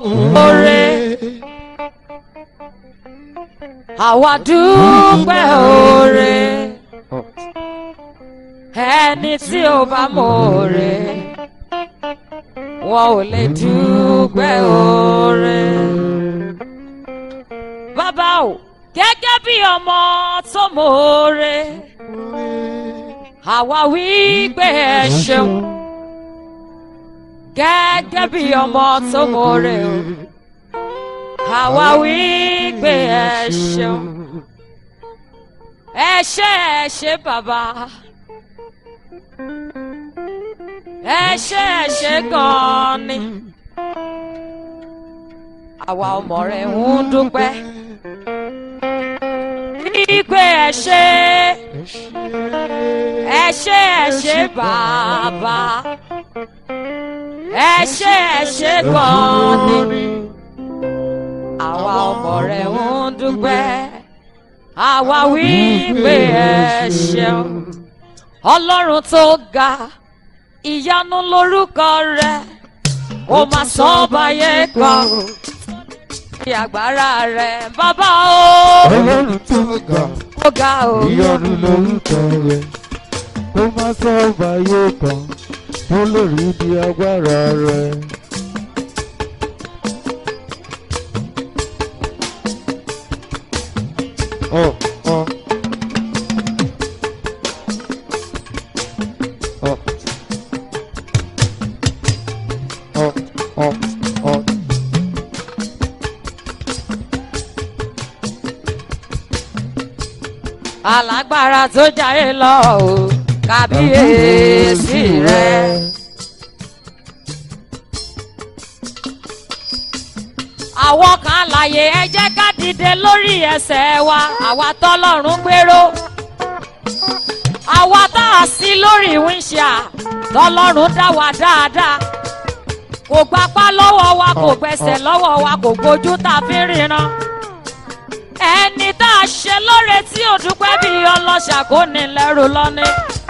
oore àwa dúpẹ́ oore ẹni tí ò bá mọ oore wọn ò lè dúpẹ́ oore. Bàbá o gẹ́gẹ́ bí ọmọ tó mọ oore àwa wí pé ẹ ṣeun gẹ́gẹ́ bí ọmọ tó mọ oore o àwa wí pé ẹ ṣeun ẹ ṣé bàbá ẹ ṣé gan ni àwa ọmọ rẹ̀ ń dúpẹ́ wípé ẹ ṣé bàbá ẹ ṣé gan ni àwa ọmọ rẹ̀ ń dúpẹ́ àwa wípé ẹ ṣeun ọlọ́run tó ga ìyanu lórúkọ rẹ̀ ó máa sọ báyé kan ní agbára rẹ̀ bàbá o. ọlọ́run tó ga ìyanu lórúkọ rẹ̀ ó máa sọ báyé kan tó lórí di agbára rẹ̀. alágbára tó jayé lọ o kábíyèsí rẹ̀. àwọn kan láyé ẹ jẹ́ ká dìde lórí ẹsẹ̀ wa àwa tọ́lọ́run gbèrò àwa tá a sí lórí wíńṣíà tọ́lọ́run dá wa dáadáa kò gbapá lọ́wọ́ wa kò gbẹsẹ̀ lọ́wọ́ wa kò gbójú tá a fi ríran ẹni tá a ṣe lóore tí ò dúpẹ́ bí ọlọ́ṣà kò ní lẹ́rù lọ́ní.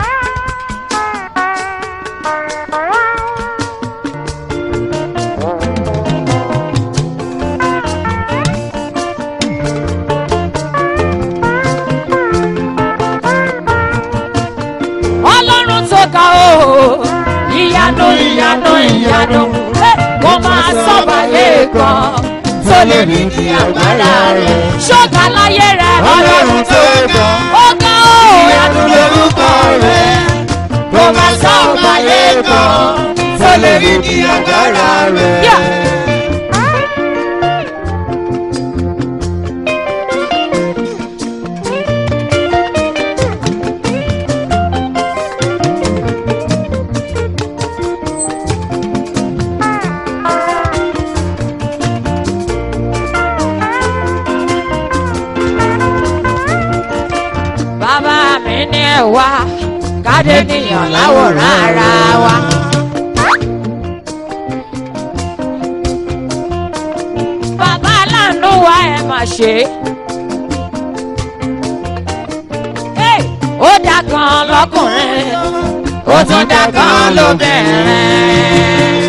ọlọ́run tó ga o ìyanu kó máa sọ̀bàyé kan tó lè rí ní agbára rẹ̀. ṣọ́gà láyé rẹ̀ ọlọ́run tó ga ó ga o ìyanu lórúkọ rẹ̀ kó máa sọ báyé kan tó lè rí ní agbára rẹ̀. wa káde níyàn láwòrán ara wa. bàbá aláàánú wa ẹ mà ṣe. ó dá kan lọ́kùnrin ó tún dá kan lóbìnrin.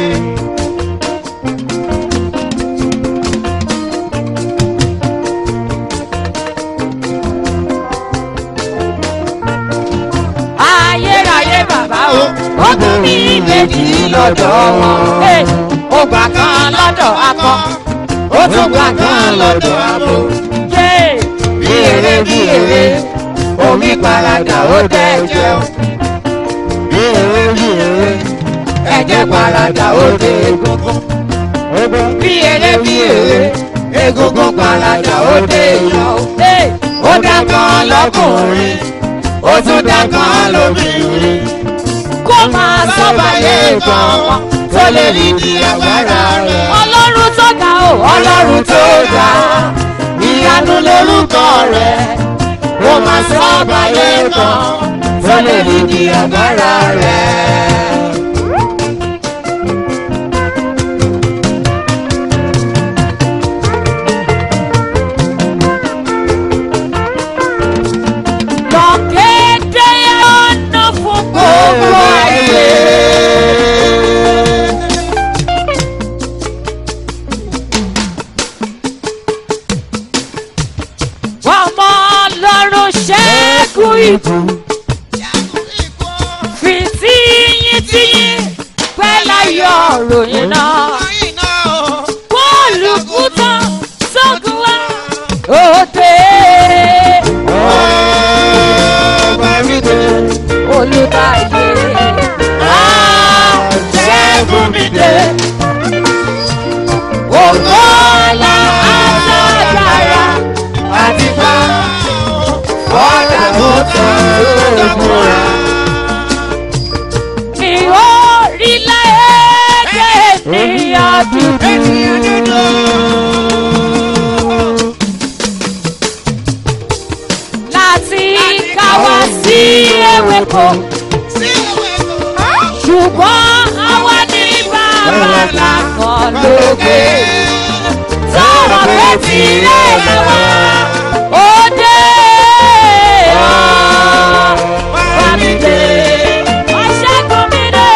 ó tún ní ìbejì lọ́dọ̀ wọn. ó gbà kan lọ́dọ̀ akọ ó tún gbà kan lọ́dọ̀ abo. bí èrè omi paradà ó dẹ̀ jẹun. bí èrè ẹ̀jẹ̀ paradà ó dẹ̀ egungun. bí èrè egungun paradà ó dẹ̀ yọ. ó dá kan lọ́kùnrin ó tún dá kan lóbìnrin. kó máa sọ́bàyé kan tó lè rí di agbára rẹ̀. ọlọ́run tó ga o ọlọ́run tó ga ìyanu lórúkọ rẹ̀. kó máa sọ́bàyé kan tó lè rí di agbára rẹ̀. ikú. Fi tíyín pẹ́ láyọ̀ ròyìn náà. Bọ́ọ̀lù kútọ́ sógun wá òde. Olùbàyè ṣẹ́gun mi dé. Ògo ọlá alágbára àti pa ọ̀dà tó tán lóògùn rà. Ní orílẹ̀-èdè ènìyàn dúdú. Láti káwá sí ewéko. Ṣùgbọ́n àwa ní bàbá làkàn lókè. Sọ̀rọ̀ pé tí ilé wa ó dé. Bámidé, ọ̀ṣẹ́gun mi dé.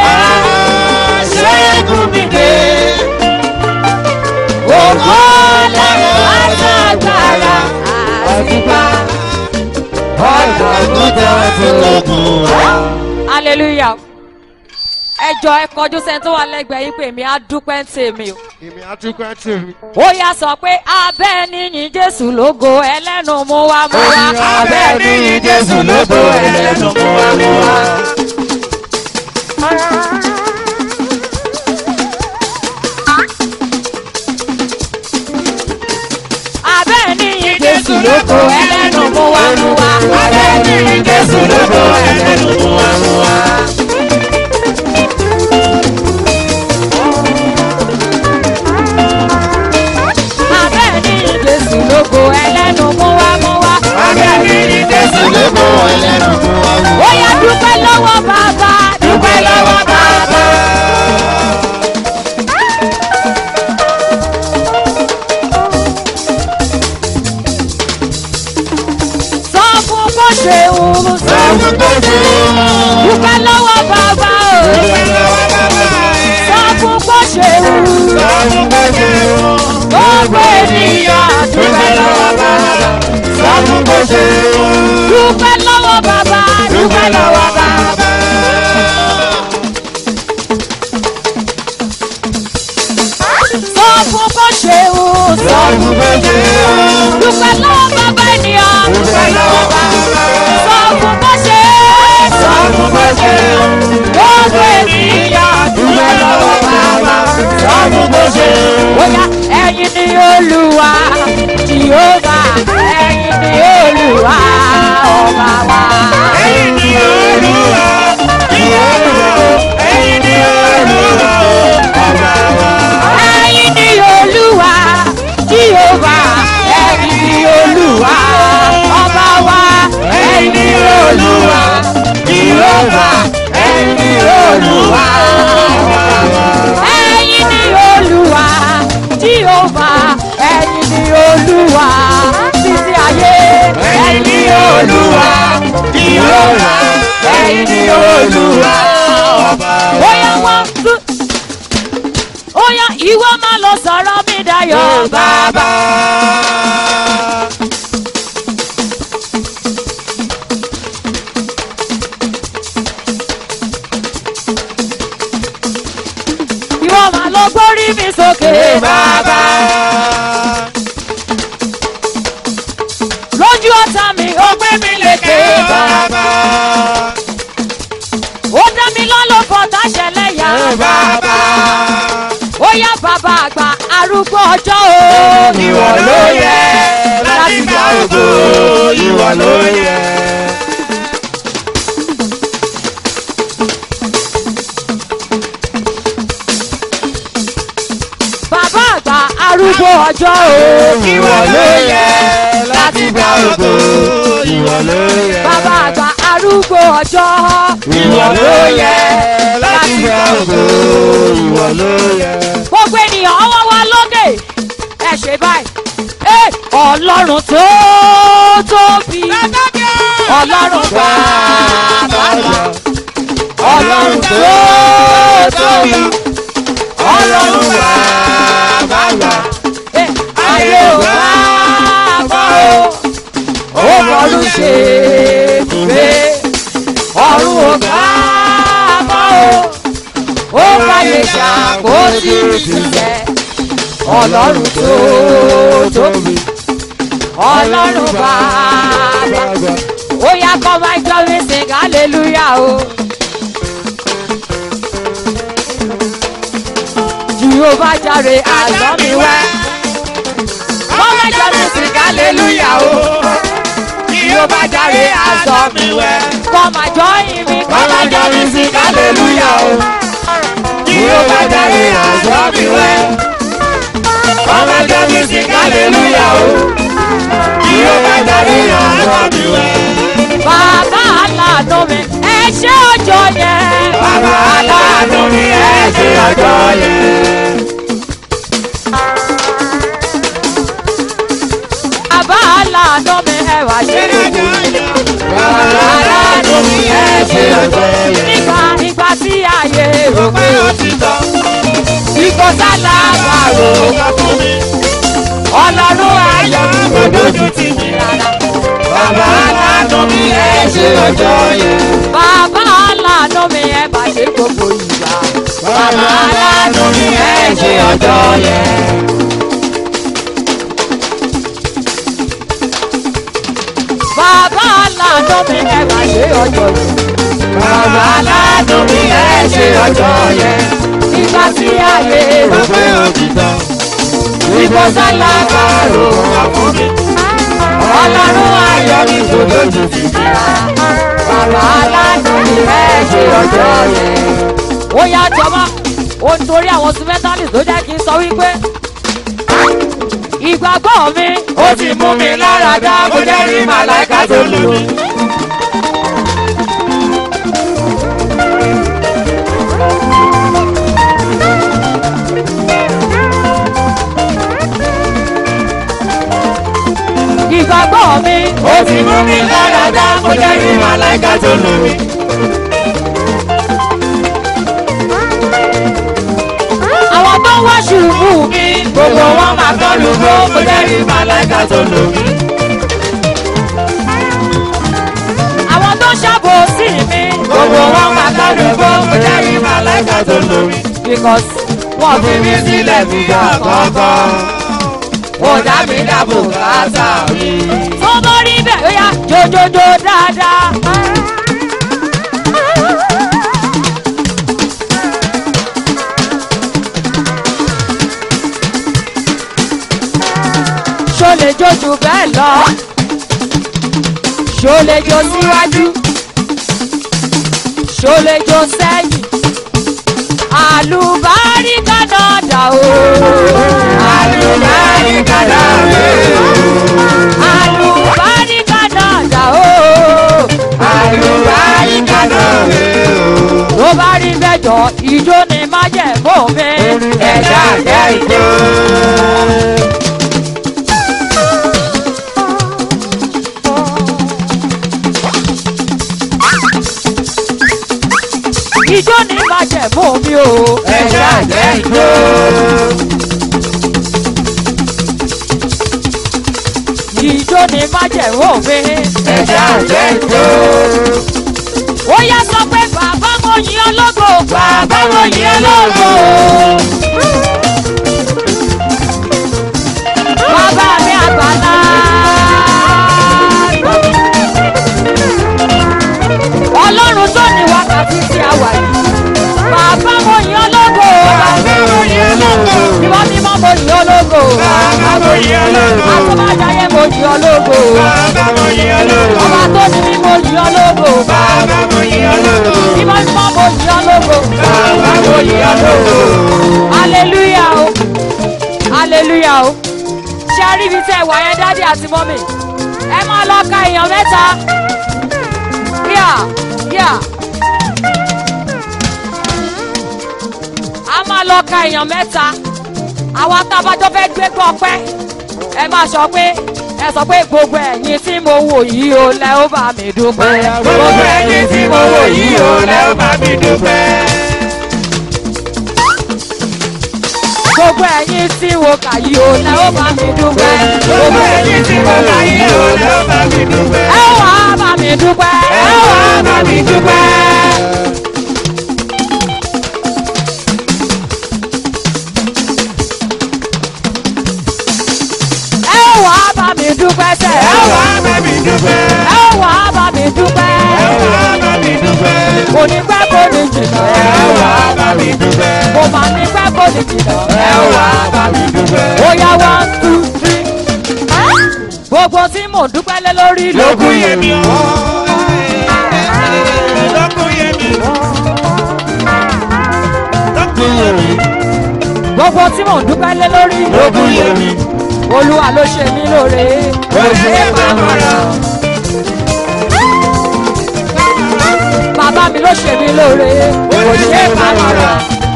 Ṣẹ́gun mi dé. Ògo alágbára àtìpá. Ọ̀dọ̀ tó tọ́ sí lókun. Hallelujah. Ẹjọ́ ẹ kọjú sẹ́ni tó wà lẹ́gbẹ̀ẹ́ yín pé èmi á dúpẹ́ ń tèmi o. Èmi á dúpẹ́ ń tèmi. Ó yá sọ pé abẹ́ níyìn Jésù lógo ẹlẹ́nu mú wá mú wá. Abẹ́ níyìn Jésù lógo ẹlẹ́nu mú wá mú wá. Abẹ́ níyìn Jésù lógo ẹlẹ́nu mú wá mú wá. Abẹ́ níyìn Jésù lógo ẹlẹ́nu mú wá mú wá. Jésù lógo ẹlẹ́nu mú wá mú wá. Abẹ́ níyìn Jésù lógo ẹlẹ́nu mú wá mú wá. Ó yá dúpẹ́ lọ́wọ́ bàbá. Dúpẹ́ lọ́wọ́ bàbá. Sọ fún bó ṣe wù. Sọ fún bó ṣe wù. Dúpẹ́ lọ́wọ́ bàbá o. Dúpẹ́ lọ́wọ́ bàbá. Sọ fún bó ṣe wù. Sọ fún bó ṣe wù. Gbogbo ènìyàn Dúpẹ́ lọ́wọ́ bàbá. Sọ fún bó ṣe wù. dúpẹ́ lọ́wọ́ bàbá. Dúpẹ́ lọ́wọ́ bàbá. Sọ fún bó ṣe wù. Sọ fún bó ṣe wù. Dúpẹ́ lọ́wọ́ bàbá ènìyàn. Dúpẹ́ lọ́wọ́ bàbá. Sọ fún bó ṣe. Sọ fún bó ṣe wù. Gbogbo ènìyàn. Dúpẹ́ lọ́wọ́ bàbá. Sọ fún bó ṣe wù. Bóyá ẹ̀yin ni Olúwa Jèhófà, ẹ̀yin ni Olúwa ọba wa. Ẹ̀yin ni Olúwa, Jèhófà, ẹ̀yin ni Olúwa ọba wa. Ẹ̀yin ni Olúwa Jèhófà, ẹ̀yin ni Olúwa ọba wa. Ẹ̀yin ni Olúwa, Jèhófà, ẹ̀yin ni Olúwa ọba wa. Ẹ̀yin ni Olúwa Jèhófà, ẹ̀yin ni Olúwa títí ayé. Ẹ̀yin ni Olúwa, Jèhófà, ẹ̀yin ni Olúwa ọba wa. Bóyá wọ́n tún. Óyá ìwọ máa lọ sọ̀rọ̀ mi dayọ̀ bàbá. Ìwọ máa lọ gbórí mi sókè bàbá. Lójú ọ̀tá mi ó gbé mi lékè bàbá. Ó dá mi lọ́lọ́ fọ́tà ṣẹlẹ̀ yá bàbá. Ó yá bàbá àgbà arúgbó ọjọ́ o. Ìwọ ló yẹ láti gba ògo, ìwọ ló yẹ. Bàbá àgbà arúgbó ọjọ́ o. Ìwọ ló yẹ láti gba ògo, ìwọ ló yẹ. Bàbá àgbà arúgbó ọjọ́. Ìwọ ló yẹ láti gba ògo, ìwọ ló yẹ. Gbogbo ènìyàn ọwọ́ wa lókè. Ẹ ṣe báyìí. Ọlọ́run tó tóbi. Ọlọ́run bàbá. Ọlọ́run tó tóbi. Ọlọ́run bàbá. Ayé ò bá bá o. Ó bọ́lú ṣe. sí ìṣẹ́ ọlọ́run tó tóbi ọlọ́run bàbá ó yá kọ́ máa jọ mi sing hallelujah o. Jehovah jàre àlọ́ mi wá kọ́ máa jọ mi sing hallelujah o. Jehovah jàre àlọ́ mi wá kọ́ máa jọ ìmí kọ́ máa jọ mi sing hallelujah o. Jehovah jàre àlọ́ mi wá kọ́ máa jọ mi sing hallelujah o. Jehovah jàre àlọ́ mi wá. Bàbá aláàánú mi ẹ ṣé ọjọ́ yẹn. Bàbá aláàánú mi ẹ ṣé ọjọ́ yẹn. Bàbá aláàánú mi ẹ wá ṣé ọjọ́ yẹn. Bàbá aláàánú mi ẹ ṣé ọjọ́ yẹn. Nígbà tí ayé rò pé ó ti tán. Ìkọ̀sálà máa rò ó fún mi. Ọlọ́run ayọ̀ kò dójú tì mí rárá. Bàbá aláàánú mi ẹ ṣé ọjọ́ yẹn. Bàbá aláàánú mi ẹ bá ṣe gbogbo ìgbà. Bàbá aláàánú mi ẹ ṣé ọjọ́ yẹn. Bàbá aláàánú mi ẹ bá ṣe ọjọ́ yẹn. Bàbá aláàánú mi ẹ ṣé ọjọ́ yẹn. Nígbà tí ayé rò pé ó ti tán. Ìbọ̀sálà bá rò wá fún mi. Ọlọ́run ayọ̀ mi kò lójú ti di ra. Bàbá aláàánú mi ẹ ṣé ọjọ́ yẹn. Ó yá jọmọ́, ó ń torí àwọn instrumentalist ló jẹ́ kí n sọ wípé ìgbàgbọ́ mi ó ti mú mi lára dá bó jẹ́ rí màláìka tó lù mí. Ìgbàgbọ́ mi ó ti mú mi lára dá bó jẹ́ rí màláìka tó lù mí. Àwọn tó wá ṣubú mi gbogbo wọn máa kọ́ lùgbó bó jẹ́ rí màláìka tó lù mí. Àwọn tó ṣàbòsí mi gbogbo wọn máa kọ́ lùgbó bó jẹ́ rí màláìka tó lù mí. Because wọ́n fi mí sílẹ̀ nígbà kọ̀ọ̀kan. Wọ́n dá mi dábò káàtà mi. Tó bá rí bẹ́ẹ̀ ó yá jójójó dáadáa. Ṣó lè jó jù bẹ́ẹ̀ lọ? Ṣó lè jó síwájú? Ṣó lè jó sẹ́yìn? Àlùbáríkà náà dà o. Àlùbáríkà náà rè o. Àlùbáríkà náà dà o. Àlùbáríkà náà rè o. Tó bá rí mẹ́jọ ìjó ni májẹ̀mú mi. Ẹ̀dá jẹ́ ìjó. Ìjó ni májẹ̀mú mi o. Ẹ̀dá jẹ́ ìjó. Ìjó ni májẹ̀mú mi. Ẹ̀dá jẹ́ ìjó. Ó yá sọ pé bàbá mo yìn ọ́ lógo. Bàbá mo yìn ọ́ lógo. Bàbá mi àgbàlá. Ọlọ́run tó ní wákàtí tí a wà yìí. Bàbá mo yìn ọ́ lógo. Bàbá mo yìn ọ́ lógo. Ìwọ mímọ́ mo yìn ọ́ lógo. Bàbá mo yìn ọ́ lógo. Àtọ́bàjáyé mo yìn ọ́ lógo. Bàbá mo yìn ọ́ lógo. Ọba tó ní mí mo yìn ọ́ lógo. Bàbá mo yìn ọ́ lógo. Ìwọ mímọ́ mo yìn ọ́ lógo. Bàbá mo yìn ọ́ lógo. Hallelujah o. Hallelujah o. Ṣé a rí ibi tí ẹ wà yẹn dádì àti mọ́mì? Ẹ máa lọ ka èèyàn mẹ́ta. A máa lọ ka èèyàn mẹ́ta. Àwa tá a bá jọ fẹ́ gbé gbọ́ pẹ́. Ẹ máa sọ pé gbogbo ẹ̀yin tí mo wò yìí o lẹ ó bá mi dúpẹ́. Gbogbo ẹ̀yin tí mo wò yìí o lẹ ó bá mi dúpẹ́. Gbogbo ẹ̀yin tí mo kà yìí o lẹ ó bá mi dúpẹ́. Gbogbo ẹ̀yin tí mo kà yìí o lẹ ó bá mi dúpẹ́. Ẹ wá bá mi dúpẹ́. Ẹ wá bá mi dúpẹ́. jìnnà. ẹ wá bá mi dúpẹ́. Ó yá 1, 2, 3. Gbogbo tí mò ń dúpẹ́ lé lórí lókun yẹmi o. lókun yẹmi. lókun yẹmi. gbogbo tí mò ń dúpẹ́ lé lórí lókun yẹmi. Olúwa ló ṣe mí lóore. ó ṣe é pamọ́ra. Bàbá mi ló ṣe mí lóore. ó ṣe é pamọ́ra.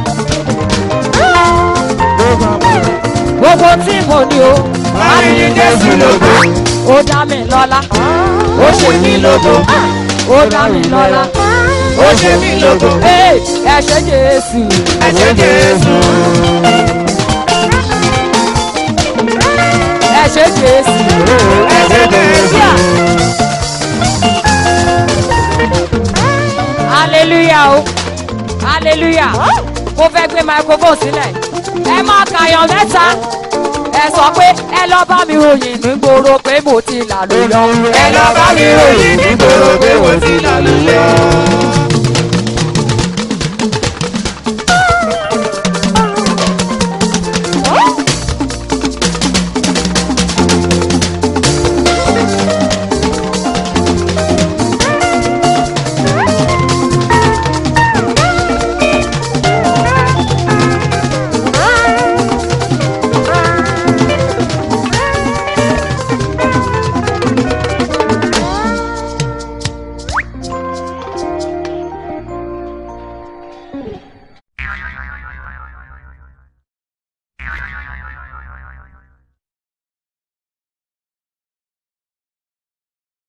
Gbogbo tí mo ní o. Àyìn Jésù lógo. Ó dá mi lọ́lá. ó ṣe mí lógo. Ó dá mi lọ́lá. ó ṣe mí lógo. Ẹ ṣé Jésù. ẹ ṣé Jésù. Ẹ ṣé Jésù. ẹ ṣé Jésù. Hallelujah o. Hallelujah. Mo fẹ́ gbé microphone sílẹ̀. Ẹ máa kàyàn mẹ́ta. Ẹ sọ pé ẹ lọ bá mi ròyìn nígboro pé mo ti là lóyọ. ẹ lọ bá mi ròyìn nígboro pé mo ti là lóyọ.